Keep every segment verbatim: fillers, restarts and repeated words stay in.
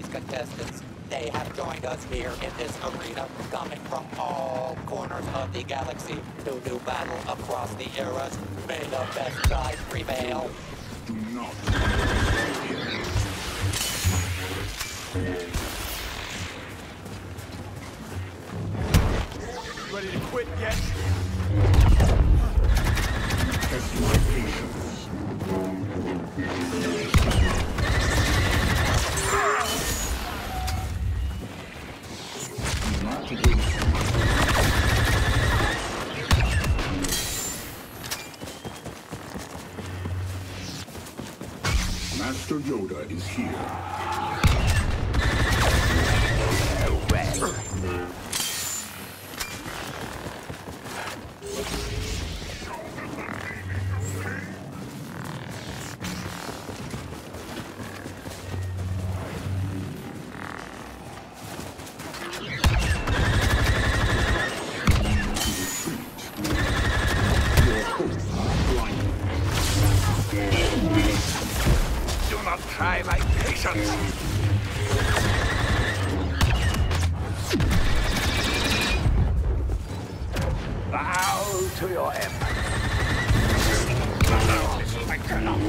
tonight's contestants. They have joined us here in this arena, coming from all corners of the galaxy to do battle across the eras. May the best side prevail. Do not. Ready to quit yet? Test my patience. Not waste. Master Yoda is here. Try my patience. Bow to your empire. I cannot.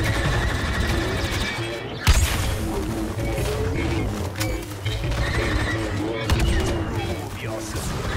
Prove yourself.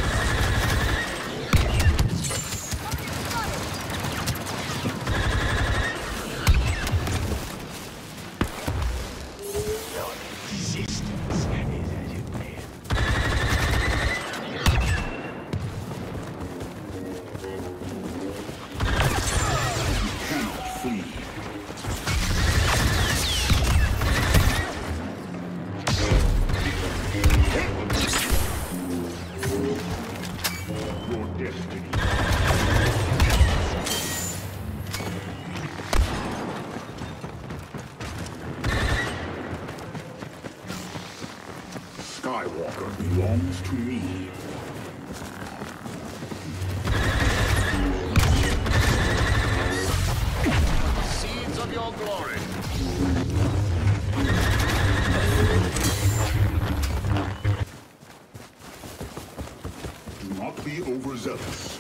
Skywalker belongs to me. Seeds of your glory. Do not be overzealous.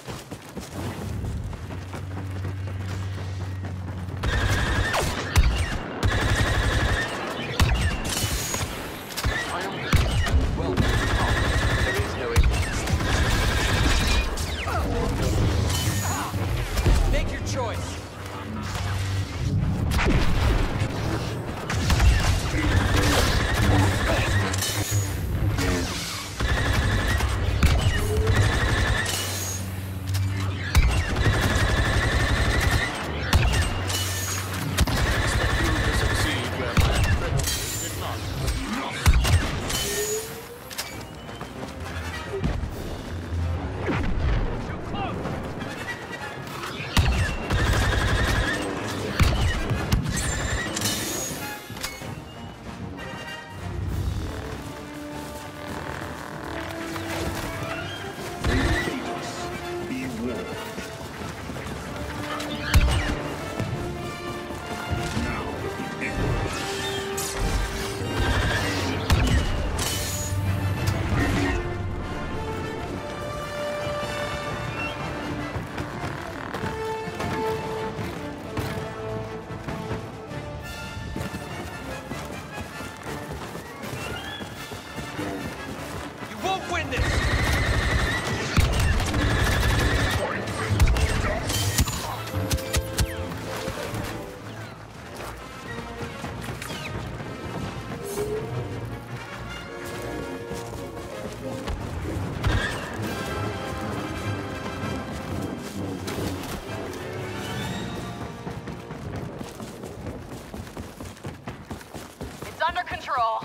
Under control.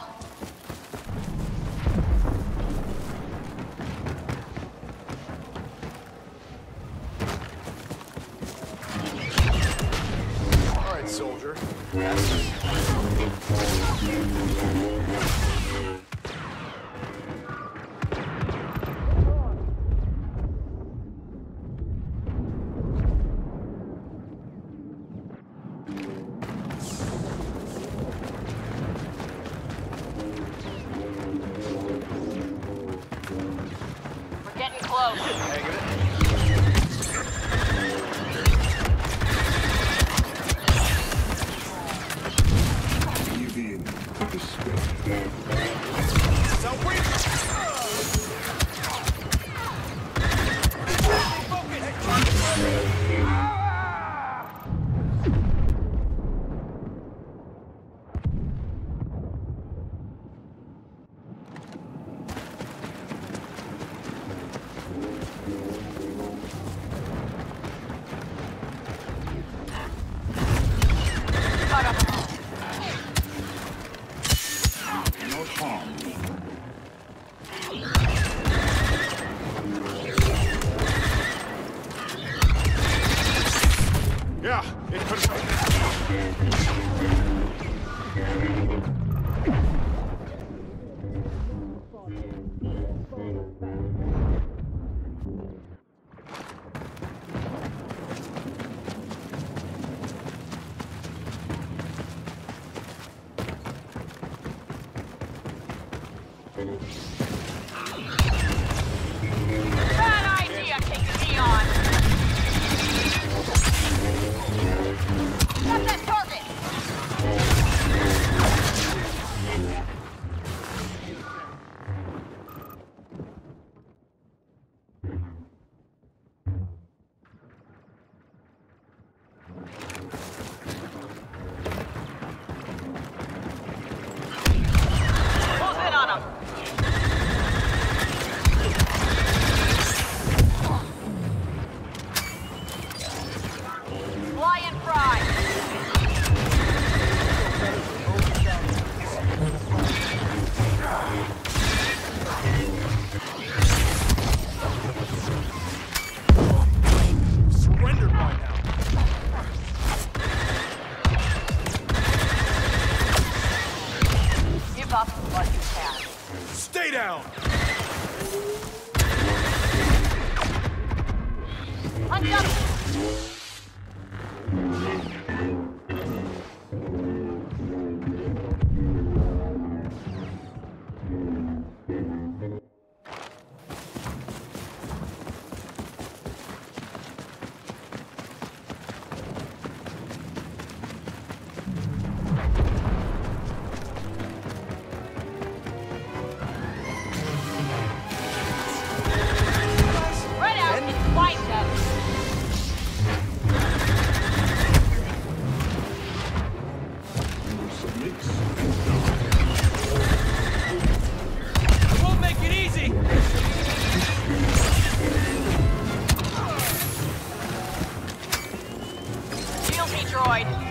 All right, soldier. It could Bad idea taking me on. Got that target. Close in on him. Fly and fry. surrendered by now. Give up what you can. Stay down! Hunt up. Right out and wipe them. Submits. Won't make it easy! Shield me, droid.